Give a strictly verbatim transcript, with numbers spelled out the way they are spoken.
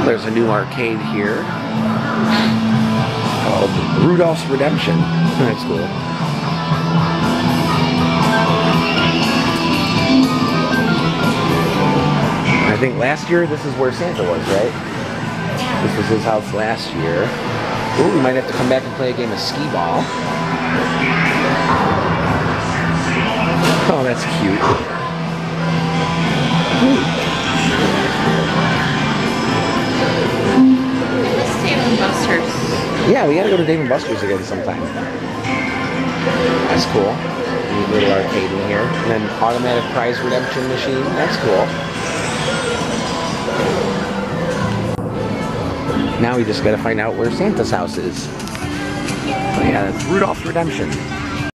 There's a new arcade here called Rudolph's Redemption. That's cool. I think last year this is where Santa was, right? This was his house last year. Ooh, we might have to come back and play a game of skee-ball. Oh, that's cute. It's Dave and Buster's. Yeah, we gotta go to Dave and Buster's again sometime. That's cool. Neat little arcade in here. And then automatic prize redemption machine. That's cool. Now we just gotta find out where Santa's house is. Oh yeah, that's Rudolph's Redemption.